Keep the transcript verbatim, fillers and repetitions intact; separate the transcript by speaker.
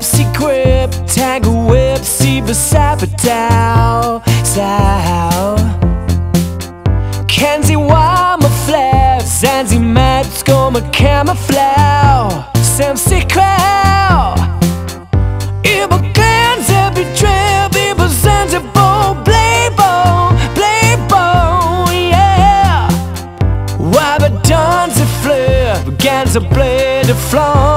Speaker 1: sie grip, tango whip, sie besapper down, sao. Kennen sie warme Flaps, seien sie mad, skål med camouflage, som sig kvæv. Über Grenze betrip, über sensible playboy, playboy, yeah. Why but danse flip, ganze blöde Flamme.